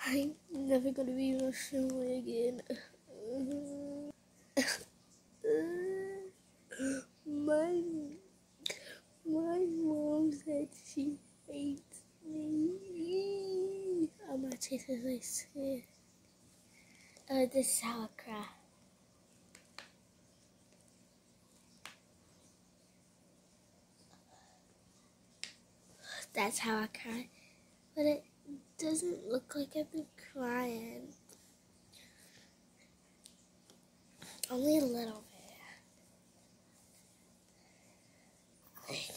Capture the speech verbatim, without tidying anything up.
I'm never gonna be emotional again. my my mom said she hates me. Oh, my teeth is like scared. Oh, this is how I cry. That's how I cry. But it doesn't look like I've been crying. Only a little bit.